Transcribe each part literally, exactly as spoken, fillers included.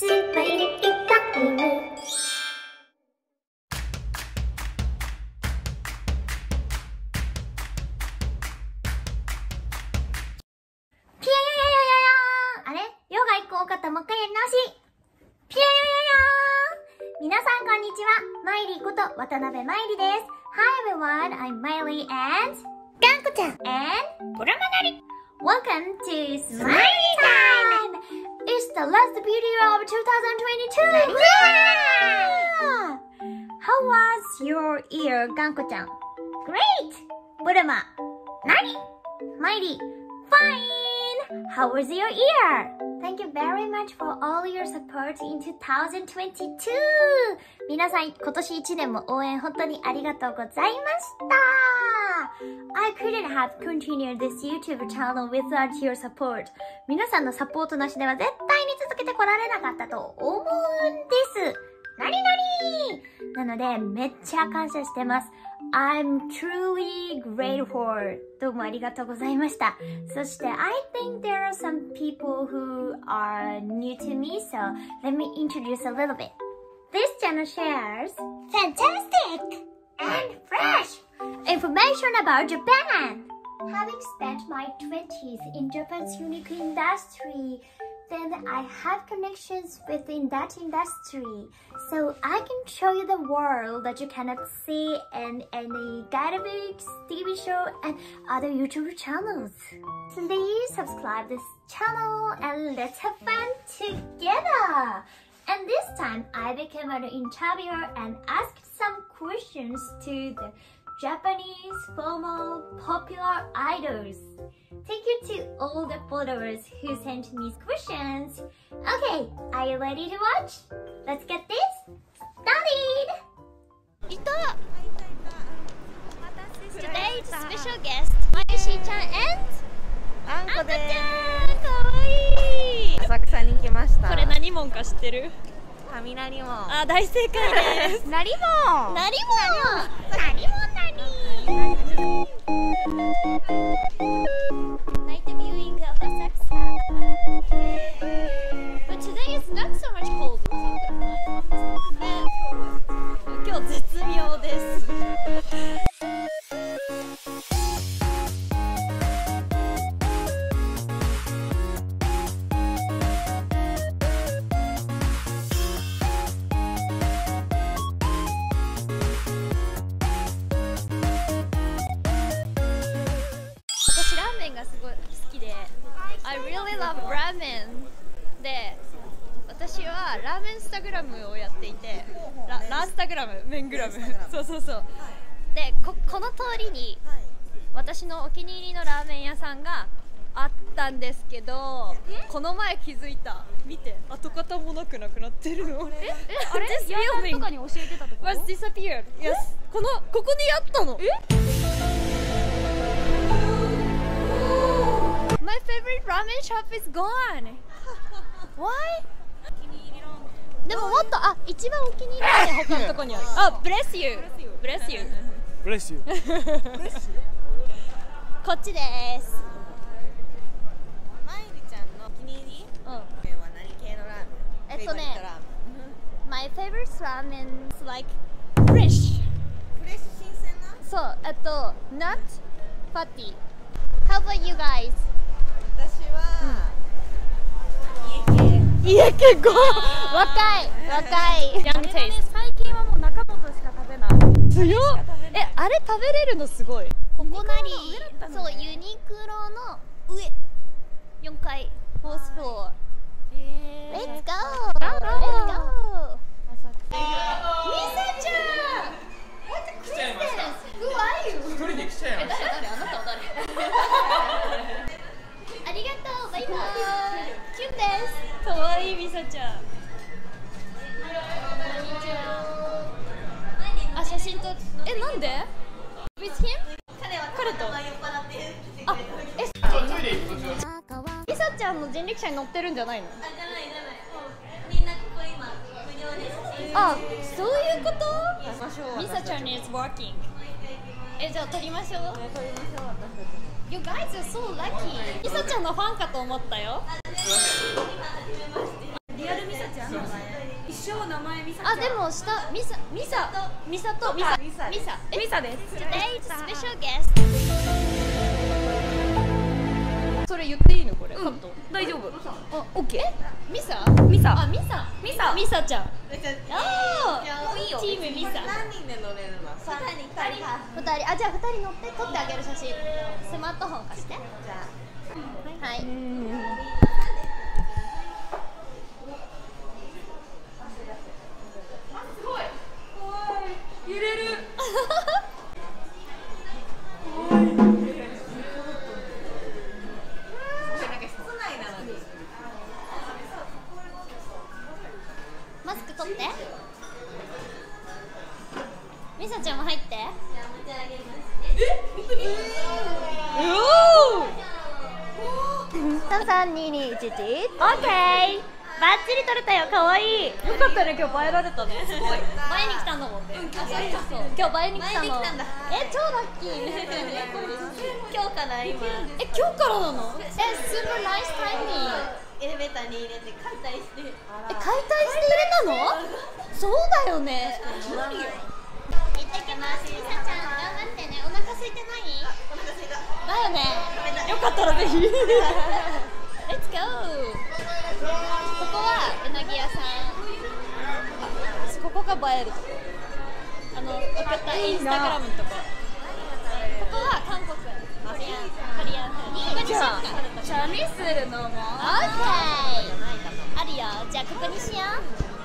スーパーリピタイム。ピヤヤヤヤヤヤーあれヨガ一個多かった。もう一回やり直し。ピヤヤヤヤー皆さんこんにちは。マイリーこと渡辺まいりです。Hi everyone, I'm Miley and ガンコちゃん and ブラマナリ。Welcome to Smiley Time! It's the last video of twenty twenty-two! Yeah! How was your year, ガンコちゃん Great! ブラマ何マイリー Fine! How was your year? Thank you very much for all your support in twenty twenty-two! 皆さん、今年一年も応援本当にありがとうございました。I couldn't have continued this YouTube channel without your support. 皆さんのサポートなしでは絶対に続けてこられなかったと思うんです。なになになので、めっちゃ感謝してます。I'm truly grateful. どうもありがとうございました。そして、I think there are some people who are new to me, so let me introduce a little bit. This channel shares fantastic and fresh information about Japan. Having spent my twenties in Japan's unique industry, then I have connections within that industry, so I can show you the world that you cannot see in any guidebooks, T V show, and other YouTube channels. Please subscribe this channel and let's have fun together. And this time, I became an interviewer and asked some questions to the Japanese former popular idols. Thank you to all the followers who sent me questions. Okay, are you ready to watch? Let's get this started! いた! Today's special guest, Mayushi-chan and あんこでーす。かわいい。 浅草に来ました。 これ何門か知ってる？ 雷門。 あ、大正解です。 なりもん。 なりもん。なりもんなり。Night viewing of Asakusa. But today is not so much cold. ね、今日絶妙です。私ラーメンがすごい好きで I really love ramen で私はラーメンスタグラムをやっていて ラ, ラースタグラム麺グラムそうそうそうで こ, この通りに私のお気に入りのラーメン屋さんがあったんですけどこの前気づいた見て跡形もなくなくなってるのええあれ屋さんとかに教えてたとこ was disappeared yes このここにあったのえMy favorite ramen shop is gone. Why? でももっとあ一番お気に入りだね他のとこにある。あ、bless you. Bless you. Bless you. こっちです。 まいりちゃんのお気に入りうん。 は何系のラーメン？ えっとねフェイバリットラーメン。 My favorite ramen is like fresh. フレッシュ新鮮な？ そう、えっと not fatty. How about you guys? 私は家系ご若い若い。ヤングテイスト。 最近はもう中本しか食べない。 強っ。え、あれ食べれるのすごい。ここなり、そうユニクロの上よんかいフォースフロア。 え Let's go! Let's go! ミサちゃん What the Christmas? Who are you? 一人で来ちゃいました。 誰あなたは誰ありがとうバイバイキュンですかわいいミサちゃんこんにちはあ、写真撮っえ、なんで With him? 彼とあ、え、 トイレ行く途中。 ミサちゃんの人力車に乗ってるんじゃないのあ、じゃないじゃない。もうみんなここ今無料で写真。 あ、そういうことましょう。 ミサちゃん is working え、じゃあ撮りましょう撮りましょう。私たち。 You guys are so lucky ミサちゃんのファンかと思ったよリアルミサちゃん。 称名前ミサちゃん。 あ、でも下ミサミサミサとミサミサミサミサです。 Today's special guest。それ言っていいのこれ？カット。 大丈夫。 あ、オッケー。ミサ？ ミサ。 あ、ミサ。 ミサ。 ミサちゃん。あもういいよ。 チームミサ。 何人で乗れるの？ 二人二人二人、あ、じゃあ二人乗って撮ってあげる写真。スマートフォン貸して。 じゃあはい。 揺れる。 マスク取って。ミサちゃんも入って。 じゃあ持ち上げます。 さんさんににいちいち。オッケー。バッチリ撮れたよ。可愛い。 よかったね、今日映えられたね。すごい。映えに来たんだもんね。あ、そうそう。今日映えに来たの。 映えに来たんだ。 え、超ラッキー。 今日から今え、今日からなの？え、スーパーナイスタイミング。 エレベーターに入れて解体して。 え、解体して入れたの？そうだよね。 行ってきます。ミサちゃん、頑張ってね。お腹空いてない？ お腹すいた。 だよね。よかったらぜひ。Let's go。ここはうなぎ屋さん。ここが映えるとこ。あの送ったインスタグラムのとこ。ここは韓国。コリアンコリアン風に。ここにしようか。 チャミするのも。 オッケー。あるよ。じゃあここにしよう。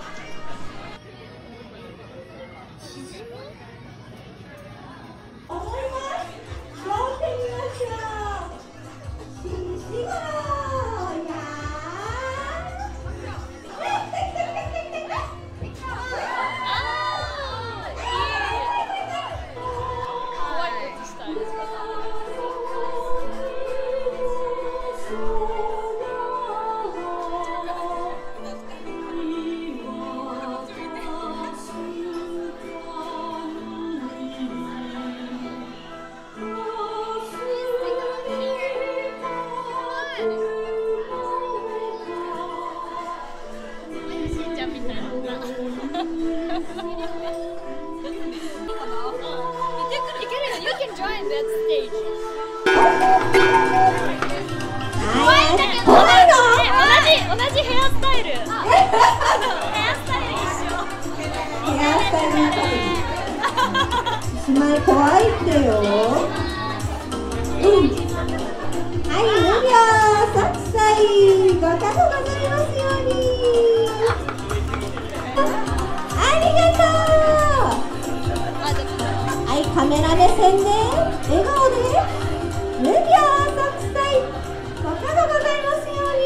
姉妹可愛いってよ。うん。はい、無料さんさいご多幸ございますように。ありがとう。はい、カメラ目線で笑顔で無料さんさいご多幸ございますように。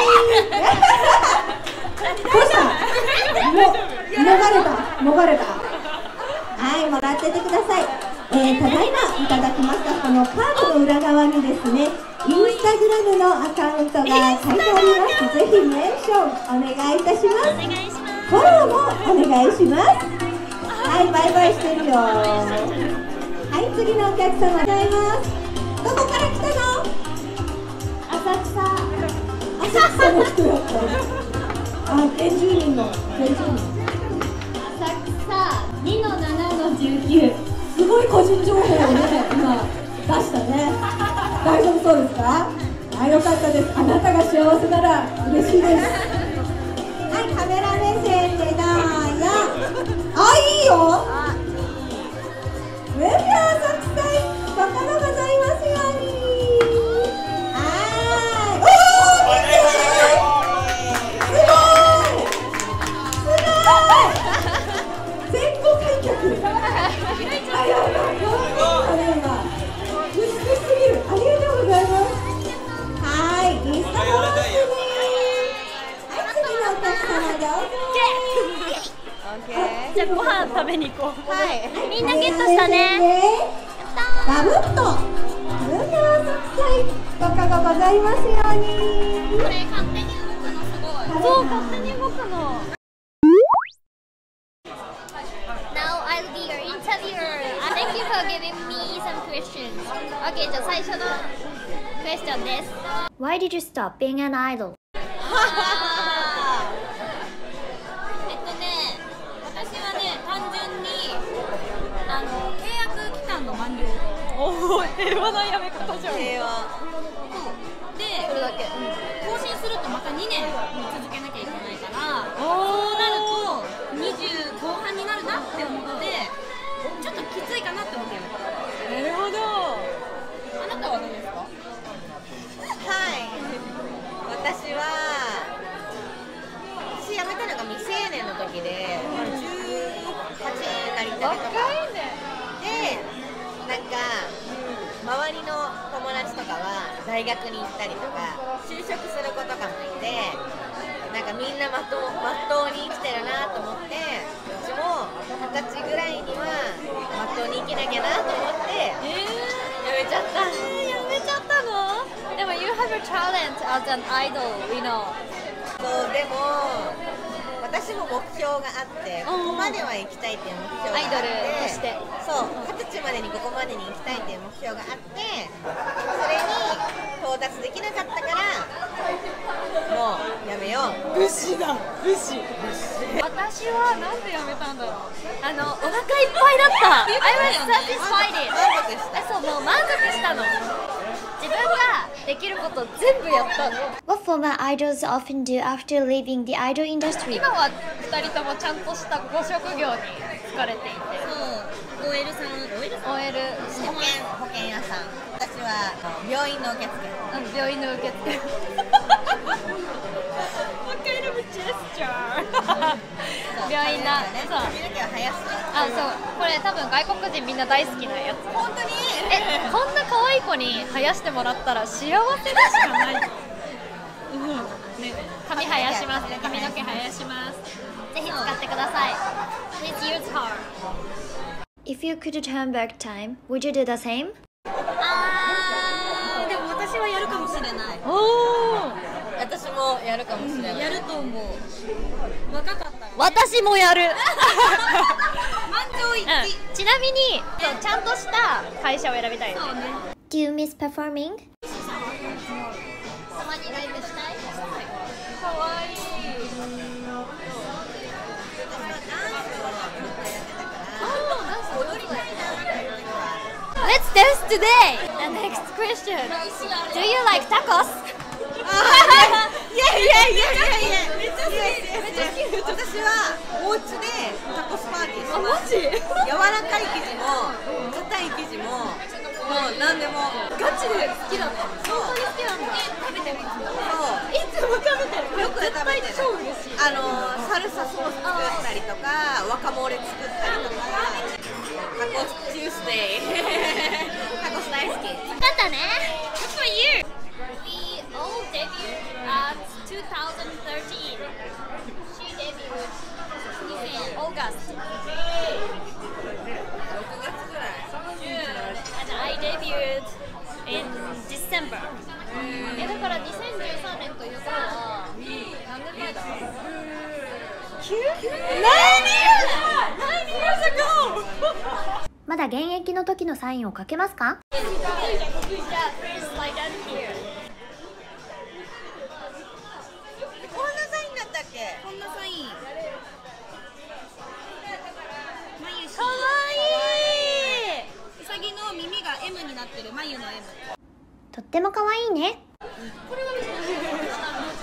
どうした？も逃れた逃れた。はい、もらっててください。えー、ただいまいただきましたこのカードの裏側にですね、インスタグラムのアカウントが書いてあります。ぜひメンションお願いいたします。フォローもお願いします。はい、バイバイしてるよ。はい、次のお客様ございます。どこから来たの？浅草。浅草の人やった。あ、原住民の原住民。にのななのじゅうきゅう、すごい個人情報をね、今出したね。大丈夫そうですか？あ、よかったです。あなたが幸せなら嬉しいです。はい、カメラ目線でどうぞ。あ、いいよ。無料即載ご多幸ございますように。はい。おー、すごい。すごい。全国開脚。あ、やばい、可愛いね、今。美しすぎる。ありがとうございます。はい、インスタフォローしてね。はい、次のお客様どうぞ。 じゃあご飯食べに行こう。 はい、 みんなゲットしたね。 ガブッと。無料即載ご多幸ございますように。 これ勝手に動くのすごい。 そう、勝手に動くの。 Now I'll be your interviewer. Thank you for giving me some questions. Okay, じゃあ最初のクエスチョンです。 Why did you stop being an idol? えっとね、 平和なやめ方じゃん。 平和でそれだけ、更新するとまたにねん続けなきゃいけないから、そうなるとにじゅうごはんになるなって思ってちょっときついかなって思ってやめた。なるほど。あなたは何ですか？ はい、私は私辞めたのが未成年の時でじゅうはちになりたてとかで、なんか周りの友達とかは大学に行ったりとか就職する子とかもいて、なんかみんなまっとうまっとうに生きてるなと思って、うちも二十歳ぐらいにはまっとうに生きなきゃなと思って、えー、やめちゃった。 やめちゃったの？でも you have a talent as an idol, you know. そうでも私も目標があって、ここまでは行きたいっていう目標があって、 アイドルとしてそう二十歳までにここまでに行きたいっていう目標があって、それに到達できなかったからもうやめよう。 武士だ、武士。私はなんでやめたんだろう。あのお腹いっぱいだった。I was satisfied. 満足した。 そう、もう満足したの。自分ができること全部やったの。 What former idols often do after leaving the idol industry? 今はふたりともちゃんとしたご職業に就かれていて、 そう、オーエル さん、オーエル さん、 オーエル して保険保険屋さん。私は病院の受付。 うん、病院の受付。What kind of a gesture? 病院だ。そう。 髪の毛は生やす。 あ、そう。これ多分外国人みんな大好きなやつ。 本当に？ え、こんな可愛い子に生やしてもらったら幸せでしかない。うん。ね、髪生やしますね。髪の毛生やします。ぜひ使ってください。Please use her. If you could turn back time, would you do the same? あー、でも私はやるかもしれない。 おお。 私もやるかもしれない。やると思う。若かったら。 私もやる。 満場一致。 うん、ちなみにちゃんとした会社を選びたい。そうね。 Do you miss performing? たまにライブしたい。かわいい。Let's dance today. The next question. Do you like tacos? いやいやいやいやいや。めっちゃ好き。めっちゃ好き。私はお家でタコスパーティーします。柔らかい生地も硬い生地ももう何でもガチで好きだね。 そう。 本当に好きなんだ。食べてるいつも。 そう。 いつも食べてる。 よく食べてる。 超嬉しい。 あのサルサソース作ったりとか、ワカモレ作ったりとか、タコスチュースデイ。タコス大好き。 だったね。Good for you. We all debuted at twenty thirteen. She debuted in August. ろくがつくらい。 And I debuted in December. え、だからにせんじゅうさんねんということは何年前だ？きゅう？ ナイン years! ナイン years ago! まだ現役の時のサインをかけますか？ じゃあ、please slide down here. こんなサインだったっけ？ こんなサイン。眉し。 かわいい。 うさぎの耳が エム になってる。眉の エム。 とっても可愛いね。 これは別に合ってな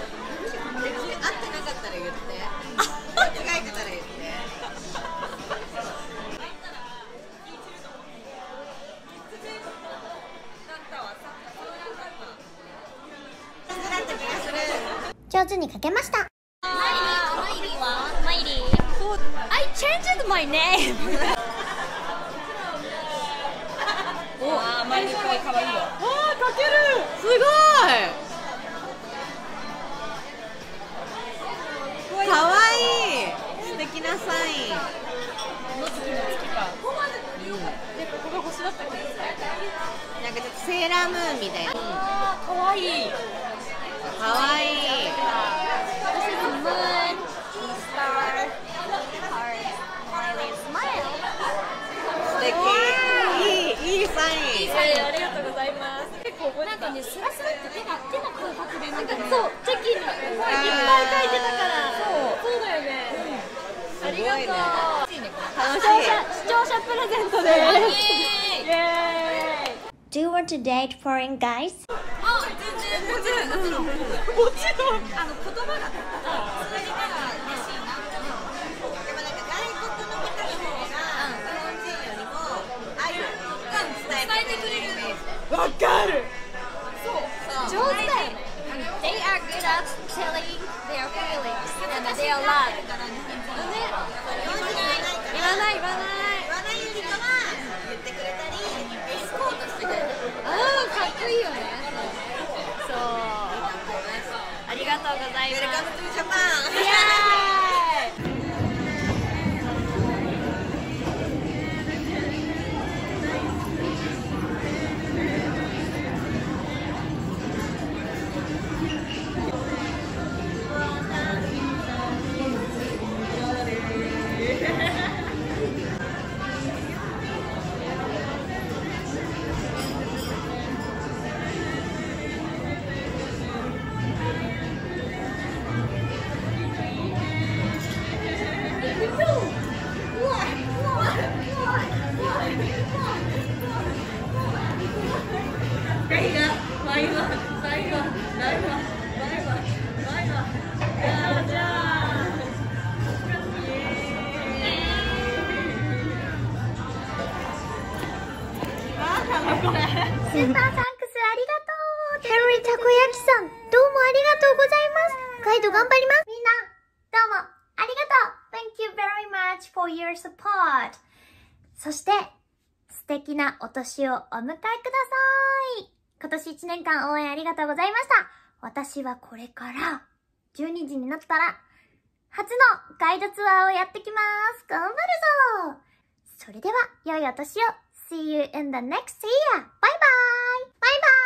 かったら言って。間違えてたら言って。 上手にかけました。 マイリーはマイリー。I changed my name. あー、マイリーっぽい可愛いよ。 あー、かける。 すごい。可愛い。素敵なサイン。 の月の月か。ここまで。え、ここが星だったっけ？ なんかちょっとセーラームーンみたいな。 あー、可愛い。 可愛い。 This is the moon, star, heart, smiley smile. 素敵。いい、いいサイン。 ありがとうございます。結構なんかね、スラスラって手が手の感覚でなんかそうチェキにいっぱい書いてたからそうそうだよね。ありがとう。 楽しい。 視聴者視聴者プレゼントです。イエーイ。 Do Do you want to date foreign guys? あ、全然もちろんもちろんもちろんあの言葉が通じたら嬉しいな。 でもなんか外国の方の方が日本人よりも愛を伝えてくれるイメージ。 わかる。 上手だよね。They are good at telling their feelings and their love. 日本人言わない言わない。 言わない人は言ってくれたりエスコートしてくれる。 ああ、かっこいいよね。そう。ありがとうございます。 ウェルカムトゥジャパン。 イエーイ。 スーパーサンクスありがとう。ヘンリーたこ焼きさん、どうもありがとうございます。ガイド頑張ります。みんな、どうもありがとう。Thank you very much for your support. そして、素敵なお年をお迎えください。今年いちねんかん応援ありがとうございました。私はこれからじゅうにじになったら初のガイドツアーをやってきます。頑張るぞ。それでは良いお年を。See you in the next year. Bye bye. Bye bye.